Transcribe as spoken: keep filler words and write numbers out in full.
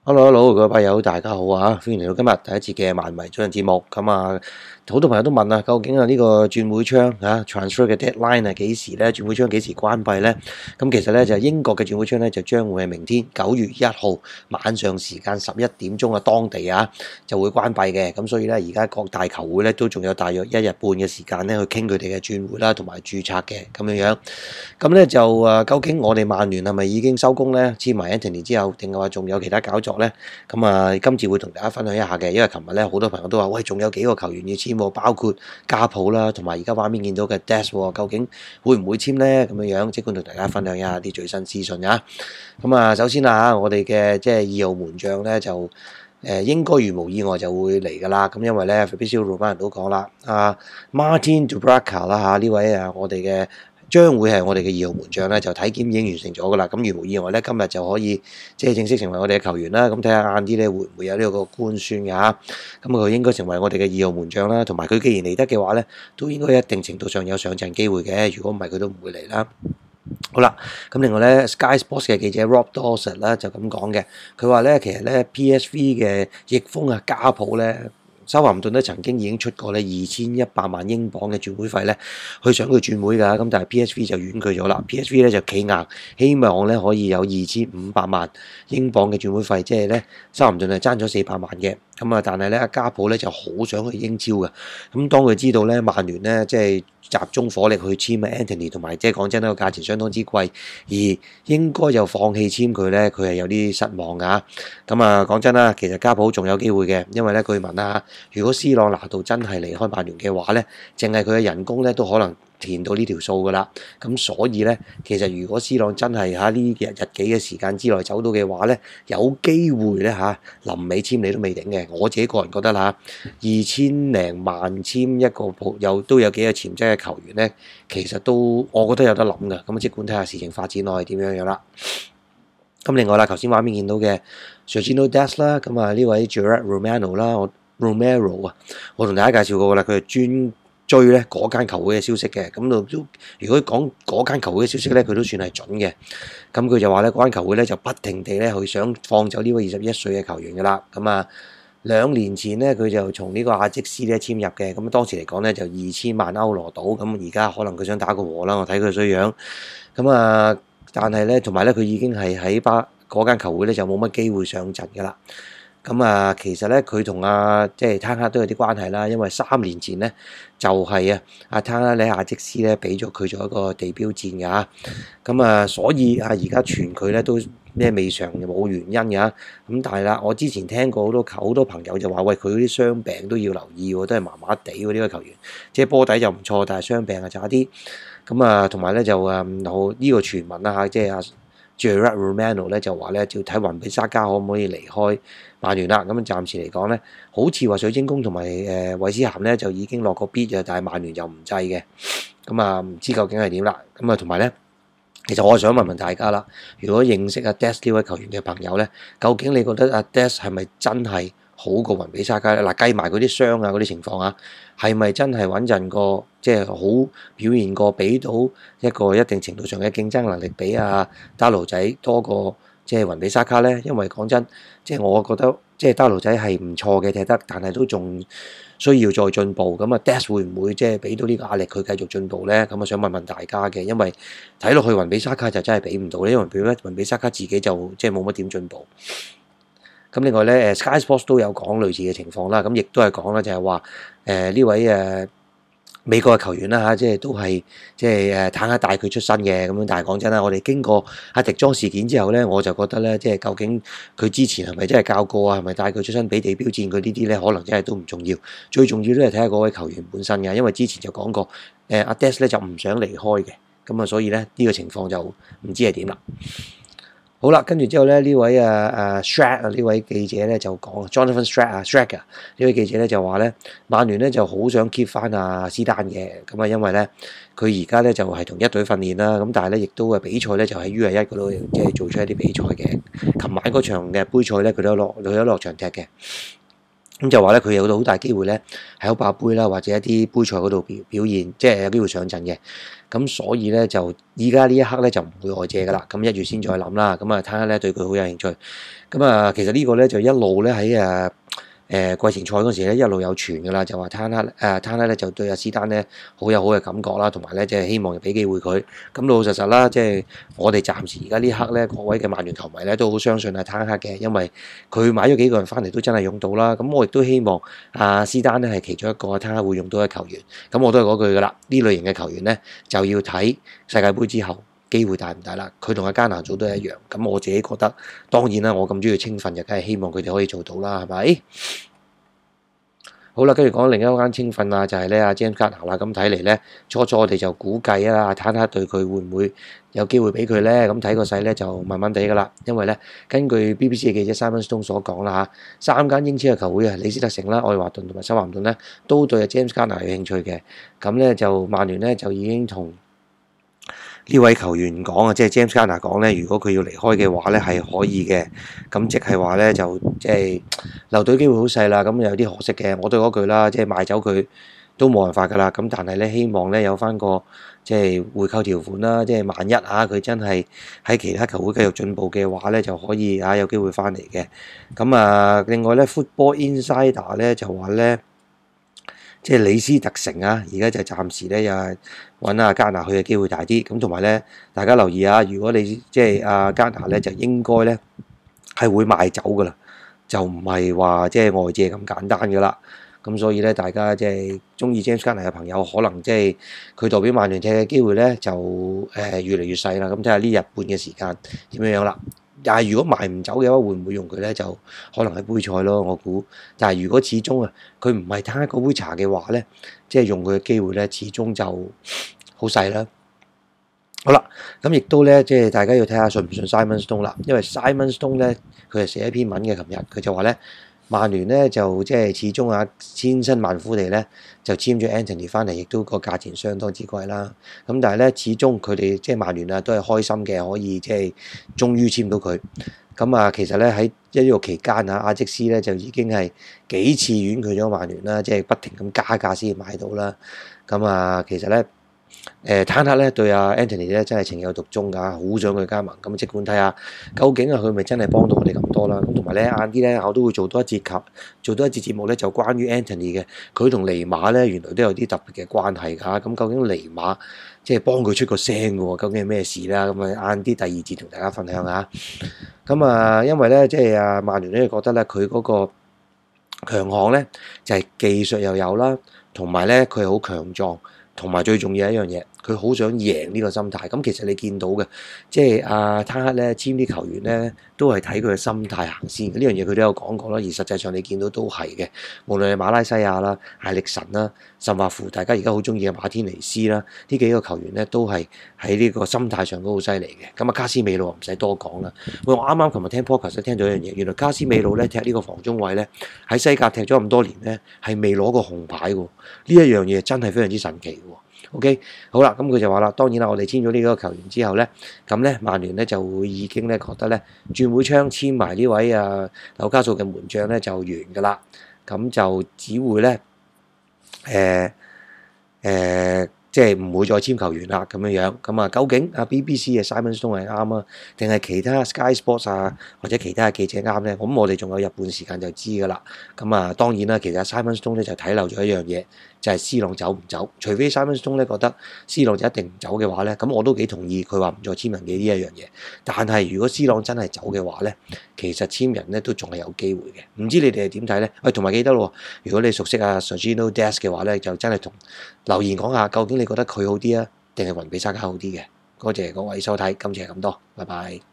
Hello，Hello，各位朋友，大家好啊！歡迎嚟到今日第一節嘅萬迷早晨節目。咁啊，好多朋友都問啊，究竟啊呢個轉會窗啊 transfer 嘅 deadline 係幾時咧？轉會窗幾時關閉咧？咁其實咧就英國嘅轉會窗咧就將會係明天九月一號晚上時間十一點鐘啊，當地啊就會關閉嘅。咁所以咧而家各大球會咧都仲有大約一日半嘅時間咧去傾佢哋嘅轉會啦，同埋註冊嘅咁樣樣。咁咧就啊，究竟我哋曼聯係咪已經收工咧？簽埋 Anthony 之後，定係話仲有其他搞作咧？咁啊，今次會同大家分享一下嘅，因為琴日咧好多朋友都話，喂，仲有幾個球員要簽喎，包括加普啦，同埋而家畫面見到嘅 Des 喎，究竟會唔會簽咧？咁樣樣，即管同大家分享一下啲最新資訊啊。咁啊，首先啊，我哋嘅即係二號門將咧就誒應該如無意外就會嚟㗎啦。咁因為咧 Fabrizio Romano 都講啦，啊 Martin Dubravka 啦嚇呢位啊我哋嘅。將會係我哋嘅二號門將咧，就體檢已經完成咗噶啦。咁如無意外咧，今日就可以即係正式成為我哋嘅球員啦。咁睇下晏啲咧會唔會有呢個官宣嘅嚇？咁佢應該成為我哋嘅二號門將啦。同埋佢既然嚟得嘅話咧，都應該一定程度上有上陣機會嘅。如果唔係，佢都唔會嚟啦。好啦，咁另外咧 Sky Sports 嘅記者 Rob Dawson 咧就咁講嘅，佢話咧其實咧 P S V 嘅翼鋒啊加普咧。修咸頓咧曾經已經出過咧二千一百萬英鎊嘅轉會費咧，去想佢轉會㗎，咁但係 P S V 就婉拒咗啦。P S V 咧就企硬，希望咧可以有二千五百萬英鎊嘅轉會費，即係咧修咸頓係爭咗四百萬嘅。咁啊，但係咧阿加普咧就好想去英超嘅。咁當佢知道咧曼聯咧即係集中火力去簽 Anthony 同埋，即係講真啦個價錢相當之貴，而應該就放棄簽佢咧，佢係有啲失望㗎。咁啊講真啦，其實加普仲有機會嘅，因為咧據聞啊，如果 C 朗拿度真係離開曼聯嘅話咧，淨係佢嘅人工咧都可能填到呢條數噶啦。咁所以咧，其實如果 C 朗真係喺呢日日幾嘅時間之內走到嘅話咧，有機會咧嚇臨尾簽你都未定嘅。我自己個人覺得啦，二千零萬簽一個有都有幾個潛質嘅球員咧，其實都我覺得有得諗噶。咁即管睇下事情發展落去點樣樣啦。咁另外啦，頭先畫面見到嘅 Sergiño Dest 啦，咁啊呢位 Gerard Romano 啦，我 Romero 啊，我同大家介紹過噶啦，佢係專追咧嗰間球會嘅消息嘅。咁都如果講嗰間球會嘅消息咧，佢都算係準嘅。咁佢就話咧，嗰間球會咧就不停地咧去想放走呢位二十一歲嘅球員噶啦。咁啊兩年前咧，佢就從呢個阿積斯咧簽入嘅。咁當時嚟講咧就二千萬歐羅到。咁而家可能佢想打個和啦，我睇佢衰樣。咁啊〜但係咧，同埋咧，佢已經係喺巴嗰間球會咧，就冇乜機會上陣㗎啦。咁啊，其實咧，佢同阿即係湯克都有啲關係啦。因為三年前咧，就係、是、啊，阿湯克咧阿積斯咧俾咗佢做一個地標戰㗎。咁啊，所以啊，而家傳佢咧都咩未嘗冇原因㗎。咁但係啦，我之前聽過好多好多朋友就話：喂，佢嗰啲傷病都要留意喎，都係麻麻地喎呢個球員。即係波底就唔錯，但係傷病啊差啲。咁啊，同埋咧就誒好呢個傳聞啦嚇，即係阿 Gerard Romano 咧就話咧，就睇雲比沙加可唔可以離開曼聯啦。咁暫時嚟講咧，好似話水晶宮同埋誒韋斯咸咧就已經落個 bid 嘅，但係曼聯就唔制嘅。咁啊，唔知究竟係點啦。咁啊，同埋咧，其實我想問問大家啦，如果認識阿 Des 呢位球員嘅朋友咧，究竟你覺得阿 Des 係咪真係好過雲比沙加咧？嗱，計埋嗰啲傷啊嗰啲情況啊，係咪真係穩陣過？即係好表現過，俾到一個一定程度上嘅競爭能力，俾阿達盧仔多過即係雲比沙卡咧。因為講真，即係我覺得即係達盧仔係唔錯嘅踢得，但係都仲需要再進步。咁啊 Des 會唔會即係俾到呢個壓力佢繼續進步咧？咁啊想問問大家嘅，因為睇落去雲比沙卡就真係俾唔到咧，因為佢雲比沙卡自己就即係冇乜點進步。咁另外咧，誒 Sky Sports 都有講類似嘅情況啦。咁亦都係講啦，就係話誒呢位誒。美國嘅球員啦嚇，即係都係即係誒坦克帶佢出身嘅咁樣。但係講真啦，我哋經過阿迪莊事件之後咧，我就覺得咧，即係究竟佢之前係咪真係教過啊？係咪帶佢出身俾地標戰？佢呢啲咧可能真係都唔重要。最重要都係睇下嗰位球員本身嘅，因為之前就講過誒阿 Des 咧就唔想離開嘅，咁啊所以咧呢個情況就唔知係點啦。好啦，跟住之後咧，呢位啊啊 Strat 啊呢位記者咧就講 Jonathan Strat 啊 Strat 啊呢位記者咧就話咧，曼聯咧就好想 keep 翻阿斯丹嘅，咁啊因為咧佢而家咧就係同一隊訓練啦，咁但係咧亦都嘅比賽咧就喺 U 廿一嗰度即係做出一啲比賽嘅。琴晚嗰場嘅杯賽咧，佢都落佢都落場踢嘅。 咁就話咧，佢有到好大機會咧喺歐霸杯啦，或者一啲杯賽嗰度表表現，即係有機會上陣嘅。咁所以咧就依家呢一刻咧就唔會外借噶啦。咁一月先再諗啦。咁啊，坦克咧對佢好有興趣。咁啊，其實呢個咧就一路咧喺誒誒季前賽嗰時咧一路有傳噶啦，就話坦克誒坦克咧就對阿斯丹咧好有好嘅感覺啦，同埋咧即係希望俾機會佢。咁老老實實啦，即係我哋暫時而家呢刻咧，各位嘅曼聯球迷咧都好相信阿坦克嘅，因為佢買咗幾個人翻嚟都真係用到啦。咁我亦都希望阿斯丹咧係其中一個阿坦克會用到嘅球員。咁我都係嗰句噶啦，呢類型嘅球員咧就要睇世界盃之後機會大唔大啦。佢同阿加拿祖都係一樣。咁我自己覺得，當然啦，我咁中意青訓就梗係希望佢哋可以做到啦，係咪？好啦，跟住講另一間青訓啊，就係咧阿 James Garner 啦。咁睇嚟咧，初初我哋就估計啊，阿坦克對佢會唔會有機會俾佢咧？咁睇個勢咧就慢慢地噶啦。因為咧，根據 B B C 嘅記者 Simon Stone 所講啦嚇，三間英超嘅球會啊，李斯特城啦、愛華頓同埋修咸頓咧，都對阿 James Garner 有興趣嘅。咁咧就曼聯咧就已經同呢位球員講啊，即係 James Garner 講咧，如果佢要離開嘅話咧，係可以嘅。咁即係話咧，就即係留隊機會好細啦。咁有啲可惜嘅，我都嗰句啦，即係賣走佢都冇辦法㗎啦。咁但係咧，希望咧有翻個即係回購條款啦。即係萬一嚇佢真係喺其他球會繼續進步嘅話咧，就可以嚇有機會翻嚟嘅。咁啊，另外咧 Football Insider 咧就話咧，即係李斯特城啊，而家就暫時咧又係揾阿加拿去嘅機會大啲。咁同埋咧，大家留意啊，如果你即係阿加拿咧，就應該咧係會賣走噶啦，就唔係話即係外借咁簡單噶啦。咁所以咧，大家即係中意 James Garner 嘅朋友，可能即係佢代表曼聯踢嘅機會咧，就誒越嚟越細啦。咁睇下呢日半嘅時間點樣樣啦。但係如果賣唔走嘅話，會唔會用佢咧？就可能係杯賽咯，我估。但係如果始終啊，佢唔係攤嗰杯茶嘅話咧，即係用佢嘅機會咧，始終就好細啦。好啦，咁亦都咧，即係大家要睇下信唔信 Simon Stone 啦。因為 Simon Stone 咧，佢係寫一篇文嘅，琴日佢就話咧，曼聯咧就即係始終啊，千辛萬苦地咧就簽咗 Anthony 翻嚟，亦都個價錢相當之貴啦。咁但係咧，始終佢哋即係曼聯啊，都係開心嘅，可以即係終於簽到佢。咁啊，其實咧喺一個期間啊，阿積斯咧就已經係幾次婉拒咗曼聯啦，即係不停咁加價先買到啦。咁啊，其實咧。誒坦克咧對阿 Anthony 咧真係情有獨鍾㗎，好想佢加盟。咁即管睇下究竟啊佢咪真係幫到我哋咁多啦？咁同埋咧晏啲咧我都會做多一節及做多一節節目咧，就關於 Anthony 嘅，佢同尼馬咧原來都有啲特別嘅關係㗎。咁究竟尼馬即係幫佢出個聲嘅喎？究竟係咩事啦？咁啊晏啲第二節同大家分享下。咁啊因為咧即係啊曼聯咧覺得咧佢嗰個強項咧就係技術又有啦，同埋咧佢係好強壯。同埋最重要一樣嘢，佢好想贏呢個心態。咁其實你見到嘅，即係阿坦克咧簽啲球員咧，都係睇佢嘅心態行先。呢樣嘢佢都有講過啦。而實際上你見到都係嘅，無論係馬拉西亞啦、艾力神啦，甚或乎大家而家好中意嘅馬天尼斯啦，呢幾個球員咧都係喺呢個心態上都好犀利嘅。咁啊，卡斯美路唔使多講啦。喂，我啱啱琴日聽 podcast 聽到一樣嘢，原來卡斯美路咧踢呢個防中位咧，喺西甲踢咗咁多年咧，係未攞過紅牌喎。呢一樣嘢真係非常之神奇。OK， 好啦，咁佢就話啦，當然啦，我哋簽咗呢個球員之後咧，咁咧曼聯咧就會已經咧覺得咧轉會窗簽埋呢位啊紐卡素嘅門將咧就完㗎啦，咁就只會咧誒誒即係唔會再簽球員啦咁樣樣。咁啊，究竟啊 B B C 嘅 Simon Stone 係啱啊，定係其他 Sky Sports 啊或者其他嘅記者啱咧？咁我哋仲有日半時間就知㗎啦。咁啊，當然啦，其實 Simon Stone 咧就睇漏咗一樣嘢。就係 C 朗走唔走？除非 Simon Stone 咧覺得 C 朗就一定唔走嘅話咧，咁我都幾同意佢話唔再簽人嘅呢一樣嘢。但係如果 C 朗真係走嘅話咧，其實簽人咧都仲係有機會嘅。唔知你哋係點睇咧？喂，同埋記得咯，如果你熟悉阿 Sergio Dest 嘅話咧，就真係同留言講下，究竟你覺得佢好啲啊，定係雲比沙卡好啲嘅？多謝各位收睇，今次係咁多，拜拜。